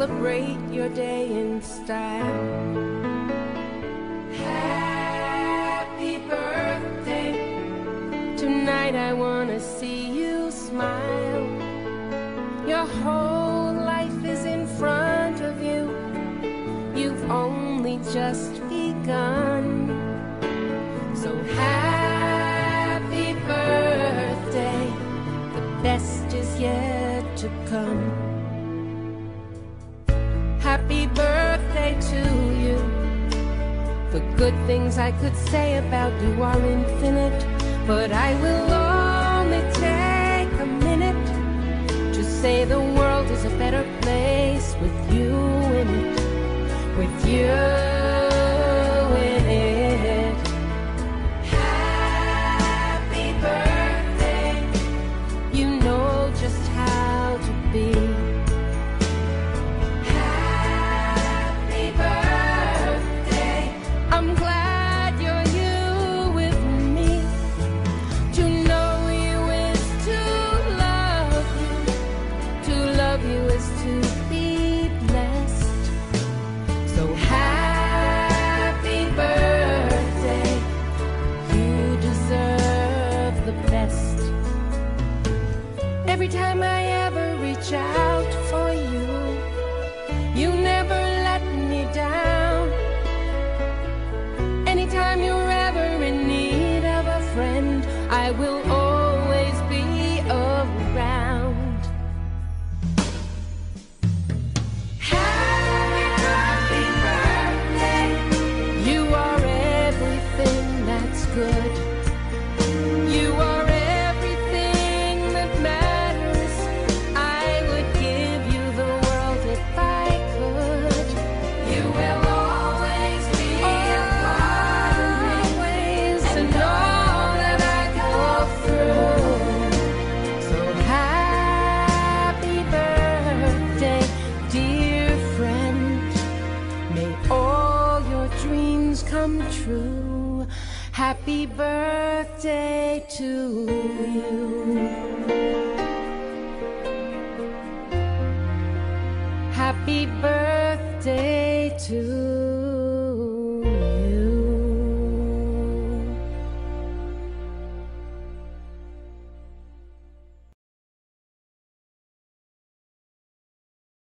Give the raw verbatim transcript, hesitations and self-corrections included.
celebrate your day in style. Happy birthday. Tonight I wanna see you smile. Your whole life is in front of you. You've only just begun. So happy birthday. The best is yet to come. Happy birthday to you. The good things I could say about you are infinite, but I will only take a minute to say the world is a better place with you in it, with you in it. Happy birthday. You know just how to be. Happy birthday. I'm glad you're you with me. To know you is to love you. To love you is to be blessed. So happy birthday. You deserve the best. Every time I ever reach out for you, you never let me down. Anytime you're ever in need of a friend, I will always be around. Happy birthday. You are everything that's good. You are everything that matters. I would give you the world if I could. You will always be a part of me, and all that I go through. So happy birthday, dear friend. May all your dreams come true. Happy birthday to you. Happy birthday to